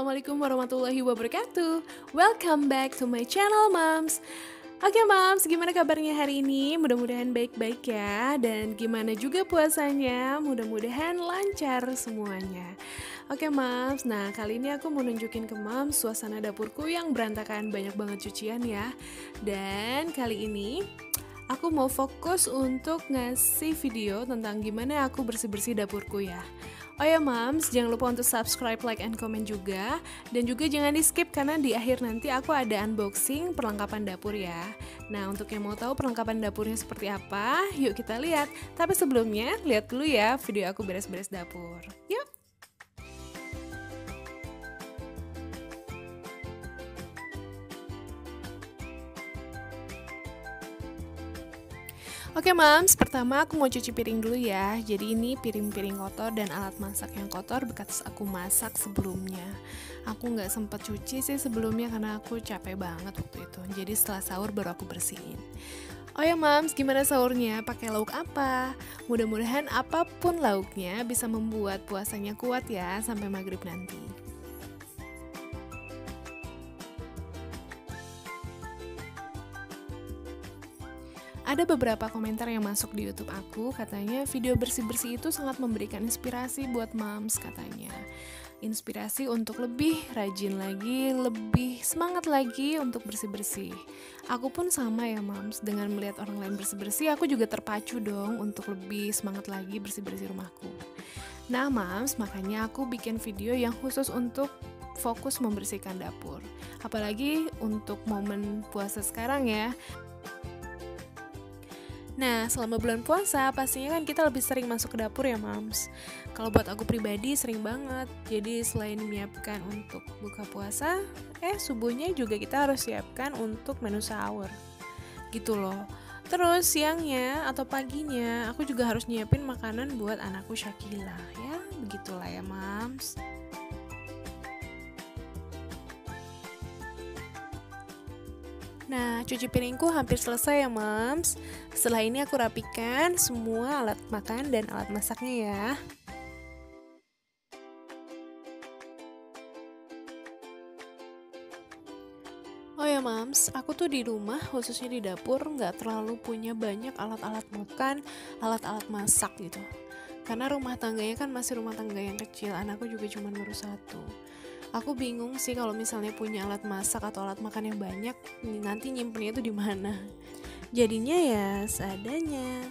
Assalamualaikum warahmatullahi wabarakatuh. Welcome back to my channel, Moms. Oke, Moms, gimana kabarnya hari ini? Mudah-mudahan baik-baik ya. Dan gimana juga puasanya? Mudah-mudahan lancar semuanya. Oke, Moms, nah kali ini aku mau nunjukin ke Moms suasana dapurku yang berantakan, banyak banget cucian ya. Dan kali ini aku mau fokus untuk ngasih video tentang gimana aku bersih-bersih dapurku ya. Oh ya Moms, jangan lupa untuk subscribe, like, and comment juga. Dan juga jangan di skip karena di akhir nanti aku ada unboxing perlengkapan dapur ya. Nah, untuk yang mau tahu perlengkapan dapurnya seperti apa, yuk kita lihat. Tapi sebelumnya, lihat dulu ya video aku beres-beres dapur. Yuk! Oke Moms, pertama aku mau cuci piring dulu ya. Jadi ini piring-piring kotor dan alat masak yang kotor bekas aku masak sebelumnya. Aku nggak sempet cuci sih sebelumnya karena aku capek banget waktu itu. Jadi setelah sahur baru aku bersihin. Oh ya Moms, gimana sahurnya? Pakai lauk apa? Mudah-mudahan apapun lauknya bisa membuat puasanya kuat ya sampai maghrib nanti. Ada beberapa komentar yang masuk di YouTube aku, katanya video bersih-bersih itu sangat memberikan inspirasi buat moms katanya. Inspirasi untuk lebih rajin lagi, lebih semangat lagi untuk bersih-bersih. Aku pun sama ya moms, dengan melihat orang lain bersih-bersih, aku juga terpacu dong untuk lebih semangat lagi bersih-bersih rumahku. Nah moms, makanya aku bikin video yang khusus untuk fokus membersihkan dapur. Apalagi untuk momen puasa sekarang ya. Nah, selama bulan puasa, pastinya kan kita lebih sering masuk ke dapur ya, Moms. Kalau buat aku pribadi, sering banget. Jadi, selain menyiapkan untuk buka puasa, subuhnya juga kita harus siapkan untuk menu sahur. Gitu loh. Terus, siangnya atau paginya, aku juga harus nyiapin makanan buat anakku Syakila. Ya, begitulah ya, Moms. Nah, cuci piringku hampir selesai ya, Moms. Setelah ini aku rapikan semua alat makan dan alat masaknya ya. Oh ya, Moms, aku tuh di rumah, khususnya di dapur, nggak terlalu punya banyak alat-alat makan, alat-alat masak gitu. Karena rumah tangganya kan masih rumah tangga yang kecil, anakku juga cuma baru satu. Aku bingung sih kalau misalnya punya alat masak atau alat makan yang banyak, nanti nyimpennya itu di mana. Jadinya ya seadanya.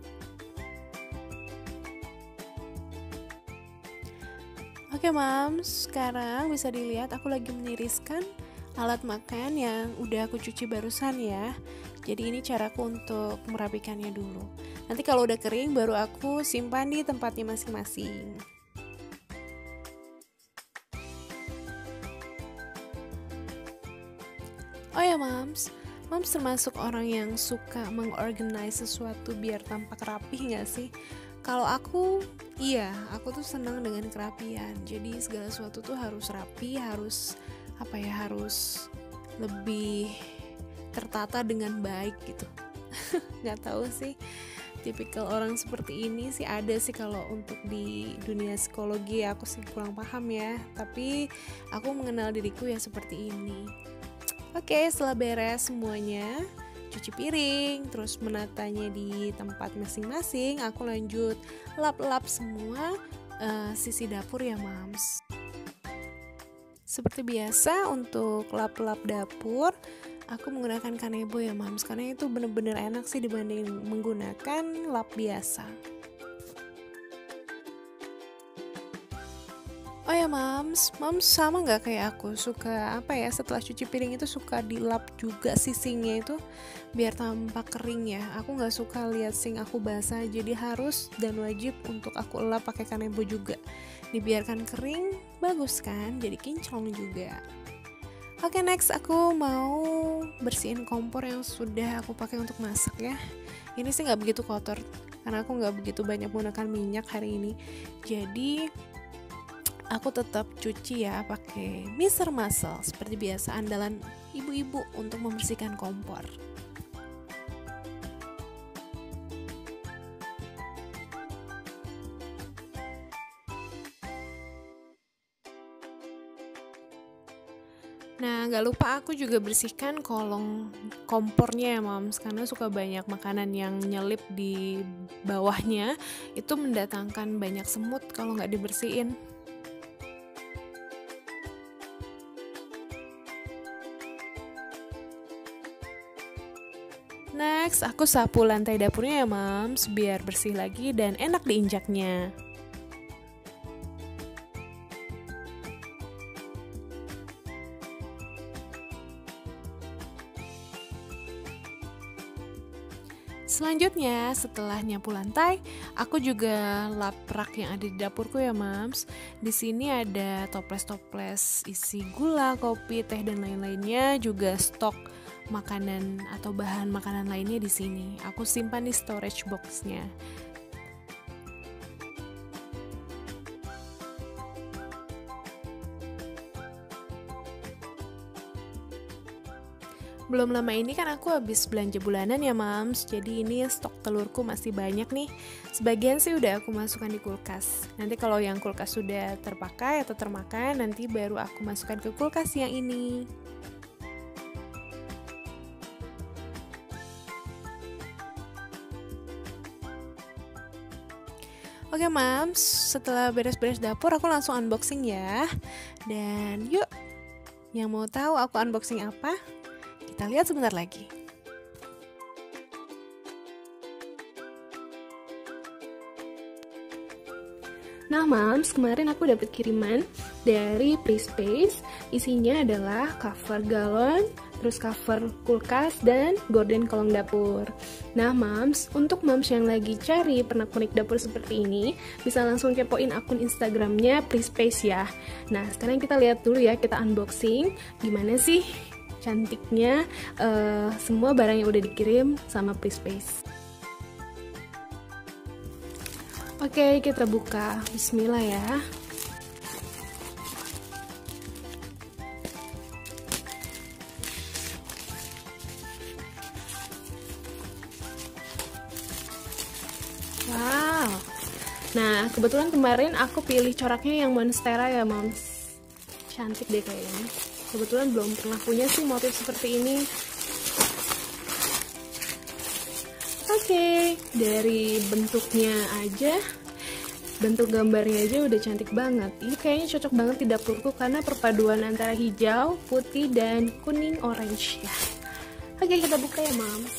Oke Moms, sekarang bisa dilihat aku lagi meniriskan alat makan yang udah aku cuci barusan ya. Jadi ini caraku untuk merapikannya dulu. Nanti kalau udah kering baru aku simpan di tempatnya masing-masing. Oh ya Moms termasuk orang yang suka mengorganize sesuatu biar tampak rapih gak sih? Kalau aku, iya, aku tuh senang dengan kerapian. Jadi segala sesuatu tuh harus rapi, harus lebih tertata dengan baik gitu. Gak tahu sih, tipikal orang seperti ini sih ada sih kalau untuk di dunia psikologi aku sih kurang paham ya. Tapi aku mengenal diriku ya seperti ini. Oke, setelah beres semuanya, cuci piring, terus menatanya di tempat masing-masing, aku lanjut lap-lap semua sisi dapur ya, Moms. Seperti biasa untuk lap-lap dapur, aku menggunakan kanebo ya, Moms, karena itu bener-bener enak sih dibanding menggunakan lap biasa. Oh ya Moms sama nggak kayak aku suka setelah cuci piring itu suka dilap juga sisinya itu biar tampak kering ya. Aku nggak suka lihat sink aku basah, jadi harus dan wajib untuk aku lap pakai kanebo juga. Dibiarkan kering bagus kan, jadi kinclong juga. Oke, next aku mau bersihin kompor yang sudah aku pakai untuk masak ya. Ini sih nggak begitu kotor karena aku nggak begitu banyak menggunakan minyak hari ini. Jadi aku tetap cuci ya pakai Mr. Muscle seperti biasa, andalan ibu-ibu untuk membersihkan kompor. Nah, gak lupa aku juga bersihkan kolong kompornya ya Moms, karena suka banyak makanan yang nyelip di bawahnya, itu mendatangkan banyak semut kalau nggak dibersihin. Next, aku sapu lantai dapurnya ya Moms, biar bersih lagi dan enak diinjaknya. Selanjutnya, setelah nyapu lantai, aku juga lap rak yang ada di dapurku ya, Mams. Di sini ada toples-toples isi gula, kopi, teh dan lain-lainnya, juga stok makanan atau bahan makanan lainnya di sini. Aku simpan di storage box-nya. Belum lama ini kan aku habis belanja bulanan ya Mams, jadi ini stok telurku masih banyak nih. Sebagian sih udah aku masukkan di kulkas. Nanti kalau yang kulkas sudah terpakai atau termakan, nanti baru aku masukkan ke kulkas yang ini. Oke Mams, setelah beres-beres dapur aku langsung unboxing ya. Dan yuk, yang mau tahu aku unboxing apa? Kita lihat sebentar lagi. Nah Mams, kemarin aku dapat kiriman dari Prispace. Isinya adalah cover galon, terus cover kulkas, dan gorden kolong dapur. Nah Mams, untuk Mams yang lagi cari pernak-pernik dapur seperti ini, bisa langsung kepoin akun Instagramnya Prispace ya. Nah sekarang kita lihat dulu ya, kita unboxing gimana sih cantiknya semua barang yang udah dikirim sama Prispace. Oke, kita buka. Bismillah ya. Wow. Nah, kebetulan kemarin aku pilih coraknya yang monstera ya, Moms. Cantik deh kayaknya. Kebetulan belum pernah punya sih motif seperti ini. Oke, dari bentuknya aja, bentuk gambarnya aja udah cantik banget. Ini kayaknya cocok banget di dapurku karena perpaduan antara hijau, putih, dan kuning orange ya. Oke, kita buka ya, Moms.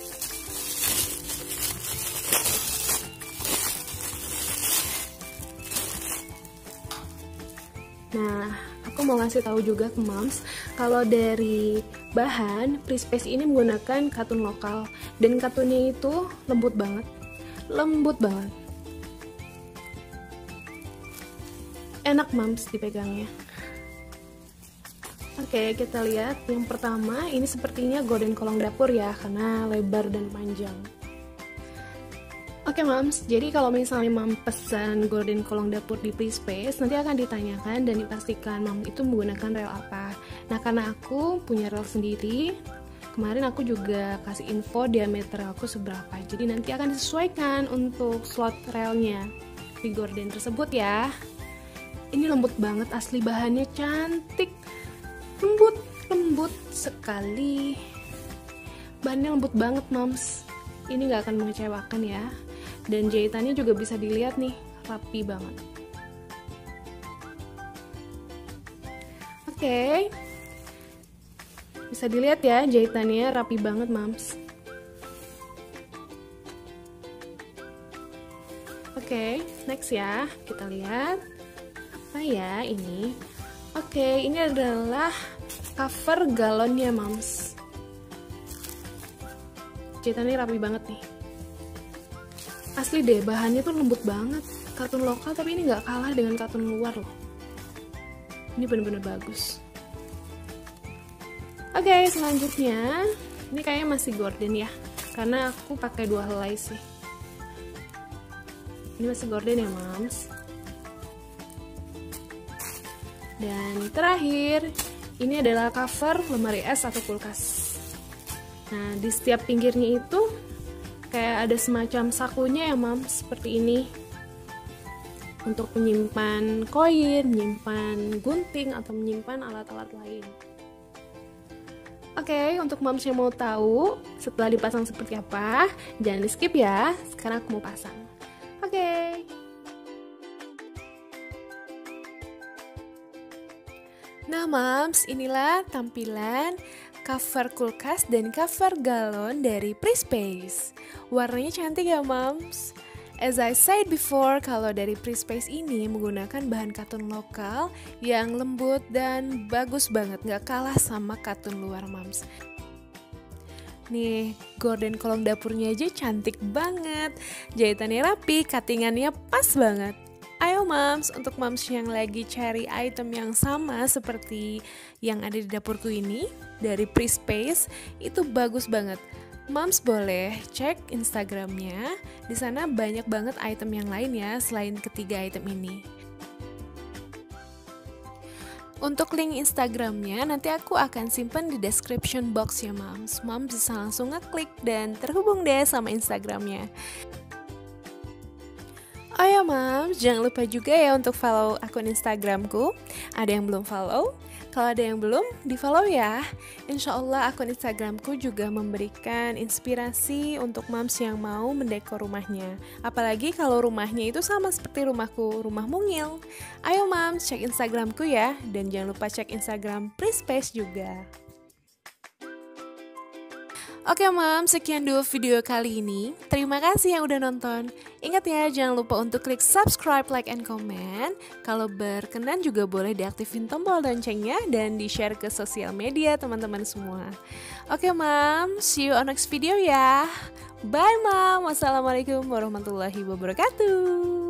Nah, aku mau ngasih tahu juga ke Moms, kalau dari bahan Prispace ini menggunakan katun lokal dan katunnya itu lembut banget, enak Moms dipegangnya. Oke, kita lihat yang pertama, ini sepertinya gorden kolong dapur ya, karena lebar dan panjang. Oke Moms, jadi kalau misalnya Mom pesan gorden kolong dapur di Prispace, nanti akan ditanyakan dan dipastikan Mom itu menggunakan rel apa. Nah karena aku punya rel sendiri, kemarin aku juga kasih info diameter aku seberapa, jadi nanti akan disesuaikan untuk slot relnya di gorden tersebut ya. Ini lembut banget, asli bahannya cantik, lembut sekali, bahannya lembut banget Moms. Ini gak akan mengecewakan ya. Dan jahitannya juga bisa dilihat nih, rapi banget. Oke, bisa dilihat ya jahitannya rapi banget Moms. Oke, next ya, kita lihat apa ya ini. Oke, ini adalah cover galonnya Moms. Jahitannya rapi banget nih. Asli deh, bahannya tuh lembut banget. Katun lokal tapi ini nggak kalah dengan katun luar loh. Ini bener-bener bagus. Oke, selanjutnya ini kayaknya masih gorden ya, karena aku pakai 2 helai sih. Ini masih gorden ya Moms. Dan terakhir, ini adalah cover lemari es atau kulkas. Nah, di setiap pinggirnya itu kayak ada semacam sakunya ya Moms, seperti ini. Untuk menyimpan koin, menyimpan gunting, atau menyimpan alat-alat lain. Oke, untuk moms yang mau tahu setelah dipasang seperti apa, jangan di skip ya. Sekarang aku mau pasang. Oke. Nah moms, inilah tampilan cover kulkas dan cover galon dari Prispace. Warnanya cantik ya moms. As I said before, kalau dari Prispace ini menggunakan bahan katun lokal yang lembut dan bagus banget, gak kalah sama katun luar moms. Nih, gorden kolong dapurnya aja cantik banget. Jahitannya rapi, cuttingannya pas banget. Ayo moms, untuk moms yang lagi cari item yang sama seperti yang ada di dapurku ini dari Prispace, itu bagus banget. Moms boleh cek Instagramnya, di sana banyak banget item yang lain ya selain ketiga item ini. Untuk link Instagramnya nanti aku akan simpan di description box ya moms. Moms bisa langsung ngeklik dan terhubung deh sama Instagramnya. Oh ya moms, jangan lupa juga ya untuk follow akun Instagramku. Ada yang belum follow? Kalau ada yang belum, di follow ya. Insya Allah akun Instagramku juga memberikan inspirasi untuk moms yang mau mendekor rumahnya. Apalagi kalau rumahnya itu sama seperti rumahku, rumah mungil. Ayo moms, cek Instagramku ya. Dan jangan lupa cek Instagram Prispace juga. Oke moms, sekian dulu video kali ini. Terima kasih yang udah nonton. Ingat ya, jangan lupa untuk klik subscribe, like, and comment. Kalau berkenan juga boleh diaktifin tombol loncengnya dan di-share ke sosial media teman-teman semua. Oke moms, see you on next video ya. Bye mom. Wassalamualaikum warahmatullahi wabarakatuh.